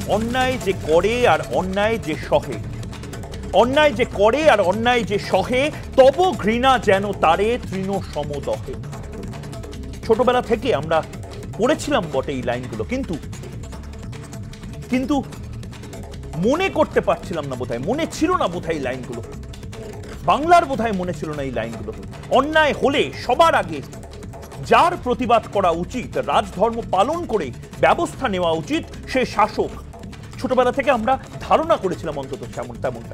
অন্যায় যে করে আর অন্যায় যে সহে, অন্যায় যে করে আর অন্যায় যে সহে, তব ঘৃণা যেন তারে তৃণ সমদহে। ছোটবেলা থেকে আমরা পড়েছিলাম বটে এই লাইনগুলো, কিন্তু কিন্তু মনে করতে পারছিলাম না বোধহয়, মনে ছিল না বোধহয় এই লাইনগুলো, বাংলার বোধহয় মনে ছিল না এই লাইনগুলো। অন্যায় হলে সবার আগে যার প্রতিবাদ করা উচিত, রাজধর্ম পালন করে ব্যবস্থা নেওয়া উচিত, সে শাসক। ছোটবেলা থেকে আমরা ধারণা করেছিলাম অন্তত তেমনটা।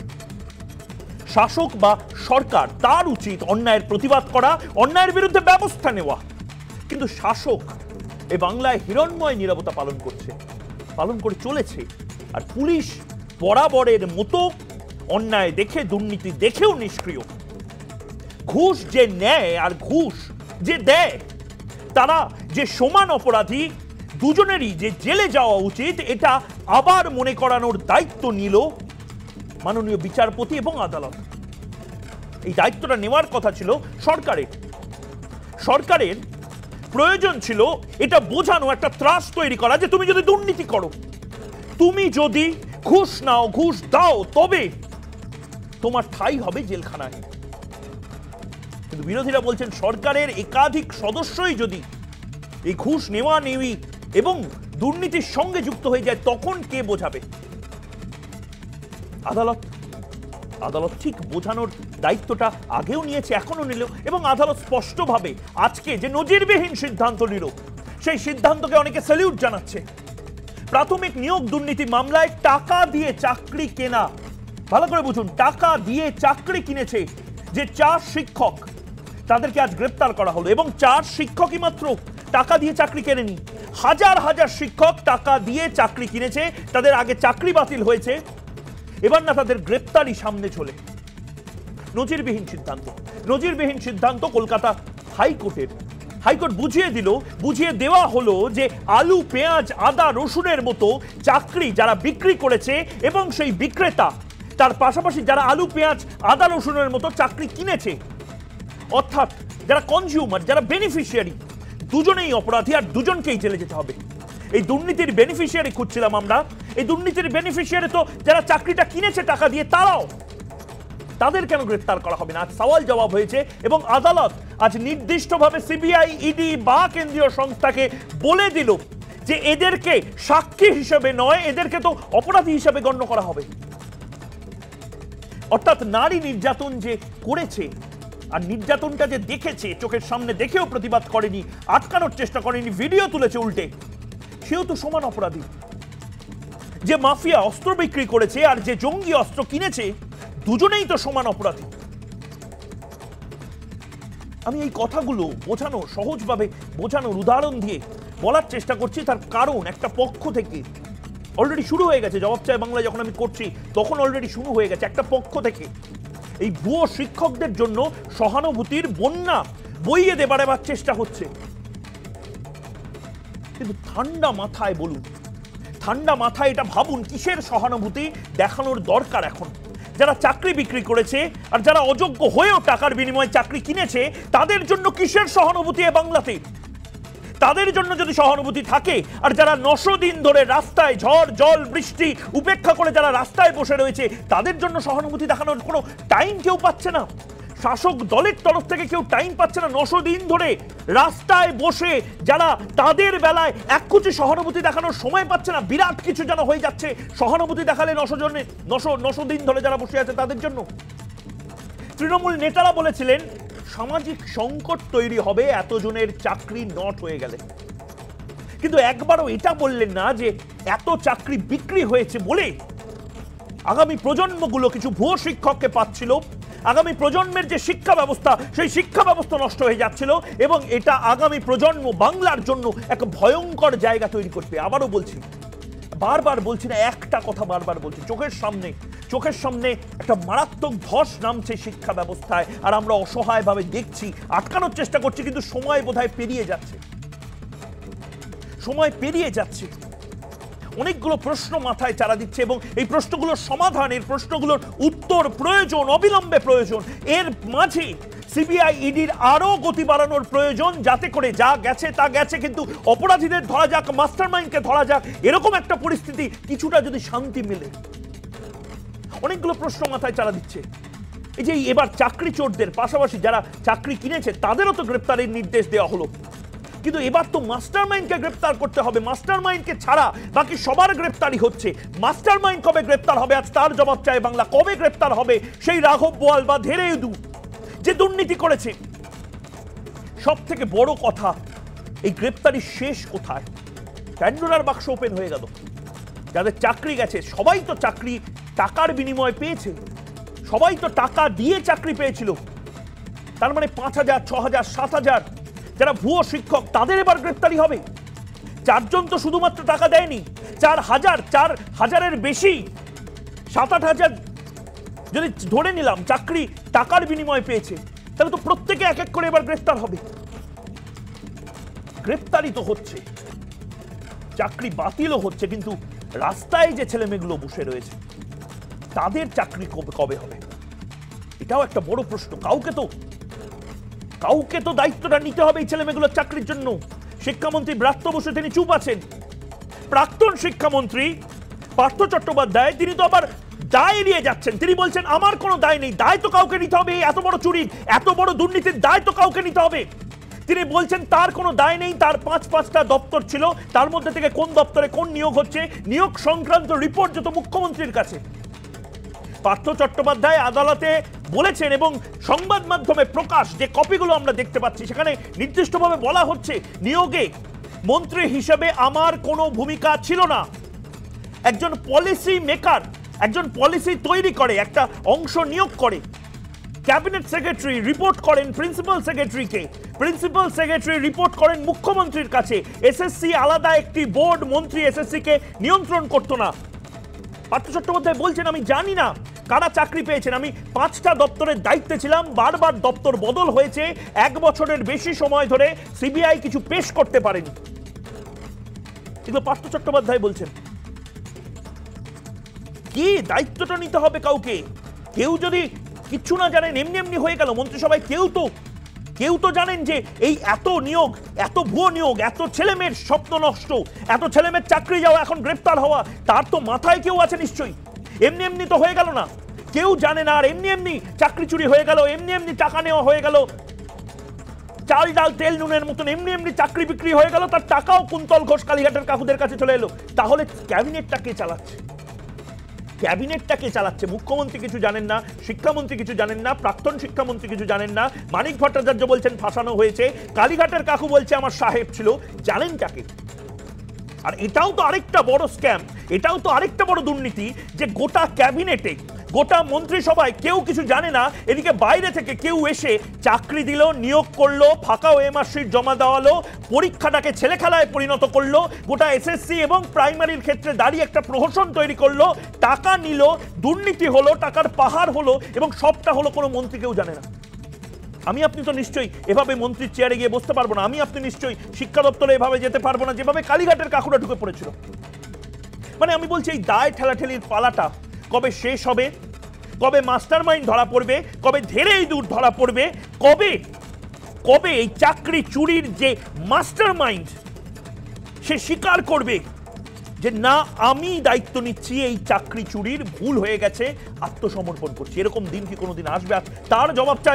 শাসক বা সরকার, তার উচিত অন্যায়ের প্রতিবাদ করা, অন্যায়ের বিরুদ্ধে ব্যবস্থা নেওয়া। কিন্তু শাসক এ বাংলায় হিরণ্ময় নীরবতা পালন করে চলেছে। আর পুলিশ বরাবরের মতো অন্যায় দেখে, দুর্নীতি দেখেও নিষ্ক্রিয়। ঘুষ যে নেয় আর ঘুষ যে দেয়, তারা যে সমান অপরাধী, দুজনেরই যে জেলে যাওয়া উচিত, এটা আবার মনে করানোর দায়িত্ব নিল মাননীয় বিচারপতি এবং আদালত। এই দায়িত্বটা নেওয়ার কথা ছিল সরকারের প্রয়োজন ছিল এটা বোঝানো, একটা ত্রাস তৈরি করা যে তুমি যদি দুর্নীতি করো, তুমি যদি ঘুষ নাও, ঘুষ দাও, তবে তোমার ঠাঁই হবে জেলখানায়। কিন্তু বিরোধীরা বলছেন সরকারের একাধিক সদস্যই যদি এই ঘুষ নেওয়া নেওয়ি এবং দুর্নীতির সঙ্গে যুক্ত হয়ে যায়, তখন কে বোঝাবে? আদালত ঠিক বোঝানোর দায়িত্বটা আগেও নিয়েছে, এখনো নিল, এবং আদালত স্পষ্টভাবে আজকে যে নজিরবিহীন সিদ্ধান্ত নিল, সেই সিদ্ধান্তকে অনেকে স্যালিউট জানাচ্ছে। প্রাথমিক নিয়োগ দুর্নীতি মামলায় টাকা দিয়ে চাকরি কেনা, ভালো করে বুঝুন, টাকা দিয়ে চাকরি কিনেছে যে 4 শিক্ষক, তাদেরকে আজ গ্রেপ্তার করা হলো। এবং 4 শিক্ষকই মাত্র টাকা দিয়ে চাকরি কেনেনি, হাজার হাজার শিক্ষক টাকা দিয়ে চাকরি কিনেছে, তাদের আগে চাকরি বাতিল হয়েছে, এবার না তাদের গ্রেপ্তারই সামনে চলে। নজিরবিহীন সিদ্ধান্ত কলকাতা হাইকোর্ট বুঝিয়ে দেওয়া হলো যে আলু, পেঁয়াজ, আদা, রসুনের মতো চাকরি যারা বিক্রি করেছে এবং সেই বিক্রেতা তার পাশাপাশি যারা আলু, পেঁয়াজ, আদা, রসুনের মতো চাকরি কিনেছে, অর্থাৎ যারা কনজিউমার, যারা বেনিফিশিয়ারি, দুজনেই অপরাধী আর দুজনকেই জেলে যেতে হবে। এই দুর্নীতির বেনিফিশিয়ারি খুঁজছিলাম আমরা। এই দুর্নীতির বেনিফিশিয়ারি তো যারা চাকরিটা কিনেছে টাকা দিয়ে, তাদের কেন গ্রেফতার করা হবে না? আজ সওয়াল জবাব হয়েছে এবং আদালত আজ নির্দিষ্টভাবে সিবিআই, ইডি বা কেন্দ্রীয় সংস্থাকে বলে দিল যে এদেরকে সাক্ষী হিসেবে নয়, এদেরকে তো অপরাধী হিসেবে গণ্য করা হবে। অর্থাৎ নারী নির্যাতন যে করেছে আর নির্যাতনটা যে দেখেছে, চোখের সামনে দেখেও প্রতিবাদ করেনি, আটকানোর চেষ্টা করেনি, ভিডিও তুলেছে উল্টে, সেও তো সমান অপরাধী। যে মাফিয়া অস্ত্র বিক্রি করেছে আর যে জঙ্গি অস্ত্র কিনেছে, দুজনেই তো সমান অপরাধী। আমি এই কথাগুলো সহজভাবে বোঝানোর উদাহরণ দিয়ে বলার চেষ্টা করছি, তার কারণ একটা পক্ষ থেকে অলরেডি শুরু হয়ে গেছে। জবাব চাই বাংলায় যখন আমি করছি তখন অলরেডি শুরু হয়ে গেছে একটা পক্ষ থেকে এই ভুয়ো শিক্ষকদের জন্য সহানুভূতির বন্যা বইয়ে দেবার চেষ্টা হচ্ছে। কিন্তু ঠান্ডা মাথায় এটা ভাবুন, কিসের সহানুভূতি দেখানোর দরকার এখন? যারা চাকরি বিক্রি করেছে আর যারা অযোগ্য হয়েও টাকার বিনিময়ে চাকরি কিনেছে, তাদের জন্য কিসের সহানুভূতি এ বাংলাতে? তাদের জন্য যদি সহানুভূতি থাকে, আর যারা 900 দিন ধরে রাস্তায় ঝড় জল বৃষ্টি উপেক্ষা করে যারা রাস্তায় বসে রয়েছে, তাদের জন্য সহানুভূতি দেখানোর কোনো টাইম কেউ পাচ্ছে না। শাসক দলের তরফ থেকে কেউ টাইম পাচ্ছে না। 900 দিন ধরে রাস্তায় বসে যারা, তাদের বেলায় এককুচি সহানুভূতি দেখানোর সময় পাচ্ছে না। বিরাট কিছু যেন হয়ে যাচ্ছে সহানুভূতি দেখালে 900 দিন ধরে যারা বসে আছে তাদের জন্য। তৃণমূল নেতারা বলেছিলেন সামাজিক সংকট তৈরি হবে এতজনের চাকরি নট হয়ে গেলে, কিন্তু একবারও এটা বললেন না যে এত চাকরি বিক্রি হয়েছে বলে আগামী প্রজন্মগুলো কিছু ভুয়ো শিক্ষককে পাচ্ছিল, আগামী প্রজন্মের যে শিক্ষা ব্যবস্থা, সেই শিক্ষা ব্যবস্থা নষ্ট হয়ে যাচ্ছিল, এবং এটা আগামী প্রজন্ম বাংলার জন্য এক ভয়ঙ্কর জায়গা তৈরি করবে। আবারও বলছি, বারবার বলছি না, একটা কথা বারবার বলছি, চোখের সামনে একটা মারাত্মক ধস নামছে শিক্ষা ব্যবস্থায়, আর আমরা অসহায়ভাবে দেখছি, আটকানোর চেষ্টা করছি, কিন্তু সময় বোধহয় পেরিয়ে যাচ্ছে। অনেকগুলো প্রশ্ন মাথায় চারা দিচ্ছে এবং এই প্রশ্নগুলোর সমাধান, প্রশ্নগুলোর উত্তর প্রয়োজন, অবিলম্বে প্রয়োজন। এর মাঝে সিবিআই ইডির আরো গতি বাড়ানোর প্রয়োজন, যাতে করে যা গেছে তা গেছে, কিন্তু অপরাধীদের ধরা যাক, মাস্টারমাইন্ডকে ধরা যাক, এরকম একটা পরিস্থিতি কিছুটা যদি শান্তি মেলে। অনেকগুলো প্রশ্ন মাথায় চালা দিচ্ছে। এই যে এবার চাকরি চোরদের পাশাপাশি যারা চাকরি কিনেছে তাদেরও তো গ্রেপ্তারের নির্দেশ দেওয়া হলো, কিন্তু এবার তো মাস্টারমাইন্ডকে গ্রেপ্তার করতে হবে। মাস্টারমাইন্ডকে ছাড়া বাকি সবার গ্রেপ্তারি হচ্ছে। মাস্টারমাইন্ড কবে গ্রেপ্তার হবে, আজ তার জবাব চায় বাংলা। কবে গ্রেপ্তার হবে সেই রাঘব বোয়াল বা ধেড়েদু যে দুর্নীতি করেছে? সব থেকে বড় কথা, এই গ্রেপ্তারি শেষ কোথায়? প্যান্ডোরার বাক্স ওপেন হয়ে গেল। যাদের চাকরি গেছে সবাই তো চাকরি টাকার বিনিময়ে পেয়েছে, সবাই তো টাকা দিয়ে চাকরি পেয়েছিল। তার মানে 5,000, 6,000, 7,000 যারা ভুয়ো শিক্ষক, তাদের এবার গ্রেপ্তারি হবে। 4 জন তো শুধুমাত্র টাকা দেয়নি, 4,000-4,000-এর বেশি, 7-8,000 যদি ধরে নিলাম চাকরি টাকার বিনিময়ে পেয়েছে, তাহলে তো প্রত্যেকে এক এক করে এবার গ্রেফতার হবে। গ্রেফতারি তো হচ্ছে, চাকরি বাতিলও হচ্ছে, কিন্তু রাস্তায় যে ছেলে মেয়েগুলো বসে রয়েছে তাদের চাকরি কবে হবে? এটাও একটা বড় প্রশ্ন। কাউকে তো দায়িত্বটা নিতে হবে এই ছেলে মেয়েগুলোর চাকরির জন্য। শিক্ষামন্ত্রী ব্রাত্য বসু তিনি চুপ আছেন। প্রাক্তন শিক্ষামন্ত্রী পার্থ চট্টোপাধ্যায় তিনি তো আবার দায় এড়িয়ে যাচ্ছেন। তিনি বলছেন আমার কোনো দায় নেই। দায় তো কাউকে নিতে হবে। এত বড় চুরির, এত বড় দুর্নীতির দায় তো কাউকে নিতে হবে। তিনি বলছেন তার কোনো দায় নেই, তার 5-5টা দপ্তর ছিল, তার মধ্যে থেকে কোন দপ্তরে কোন নিয়োগ হচ্ছে, নিয়োগ সংক্রান্ত রিপোর্ট যত মুখ্যমন্ত্রীর কাছে। পার্থ চট্টোপাধ্যায় আদালতে বলেছেন এবং সংবাদ মাধ্যমে প্রকাশ যে কপিগুলো আমরা দেখতে পাচ্ছি, সেখানে নির্দিষ্টভাবে বলা হচ্ছে নিয়োগে মন্ত্রী হিসেবে আমার কোনো ভূমিকা ছিল না। একজন পলিসি মেকার, একজন পলিসি তৈরি করে, একটা অংশ নিয়োগ করে, ক্যাবিনেট সেক্রেটারি রিপোর্ট করেন প্রিন্সিপাল সেক্রেটারিকে, প্রিন্সিপাল সেক্রেটারি রিপোর্ট করেন মুখ্যমন্ত্রীর কাছে। এসএসসি আলাদা একটি বোর্ড, মন্ত্রী এসএসসি কে নিয়ন্ত্রণ করতো না। পার্থ চট্টোপাধ্যায় বলছেন আমি জানি না কারা চাকরি পেয়েছেন, আমি 5টা দপ্তরের দায়িত্বে ছিলাম, বারবার দপ্তর বদল হয়েছে, 1 বছরের বেশি সময় ধরে সিবিআই কিছু পেশ করতে পারেনি। এগুলো পার্থ চট্টোপাধ্যায় বলছেন। কি দায়িত্বটা নিতে হবে কাউকে? কেউ যদি কিচ্ছু না জানেন, এমনি এমনি হয়ে গেল মন্ত্রিসভায়, কেউ তো জানেন যে এই এত নিয়োগ, এত ভুয়ো নিয়োগ, এত ছেলেমেয়ের স্বপ্ন নষ্ট, এত ছেলেমেয়ের চাকরি যাওয়া, এখন গ্রেপ্তার হওয়া, তার তো মাথায় কেউ আছে নিশ্চয়ই। এমনি এমনি তো হয়ে গেল না, কেউ জানে না। আর এমনি এমনি চাকরি চুরি হয়ে গেল, এমনি এমনি টাকা নেওয়া হয়ে গেল, চাল ডাল তেল নুনের মতন এমনি এমনি চাকরি বিক্রি হয়ে গেল, তার টাকাও কুন্তল ঘোষ কালীঘাটের কাকুদের কাছে চলে এলো। তাহলে ক্যাবিনেটটা কে চালাচ্ছে? ক্যাবিনেটটাকে চালাচ্ছে। মুখ্যমন্ত্রী কিছু জানেন না, শিক্ষামন্ত্রী কিছু জানেন না, প্রাক্তন শিক্ষামন্ত্রী কিছু জানেন না। মানিক ভট্টাচার্য বলছেন ফাঁসানো হয়েছে, কালীঘাটের কাকু বলছে আমার সাহেব ছিল। জানেন কাকে? আর এটাও তো আরেকটা বড় স্ক্যাম, এটাও তো আরেকটা বড় দুর্নীতি যে গোটা ক্যাবিনেটে, গোটা মন্ত্রিসভায় কেউ কিছু জানে না। এদিকে বাইরে থেকে কেউ এসে চাকরি দিল, নিয়োগ করলো, ফাঁকা ওএমআর শিট জমা দেওয়ালো, পরীক্ষাটাকে ছেলে খেলায় পরিণত করলো, গোটা এসএসসি এবং প্রাইমারির ক্ষেত্রে দাঁড়িয়ে একটা প্রহসন তৈরি করলো, টাকা নিল, দুর্নীতি হলো, টাকার পাহাড় হলো, এবং সবটা হলো কোনো মন্ত্রী কেউ জানে না। আমি আপনি তো নিশ্চয়ই এভাবে মন্ত্রীর চেয়ারে গিয়ে বসতে পারবো না। আমি আপনি নিশ্চয়ই শিক্ষা দপ্তরে এভাবে যেতে পারবো না যেভাবে কালীঘাটের কাকুরা ঢুকে পড়েছিল। মানে আমি বলছি এই দায় ঠেলাঠেলির পালাটা কবে শেষ হবে? কবে মাস্টারমাইন্ড ধরা পড়বে? কবে ধেড়েদু ধরা পড়বে? কবে এই চাকরি চুরির যে মাস্টারমাইন্ড সে স্বীকার করবে যে না আমি দায়িত্ব নিচ্ছি, এই চাকরি চুরির ভুল হয়ে গেছে, আত্মসমর্পণ করছি? এরকম দিন কি কোনোদিন আসবে? তার জবাব চাই।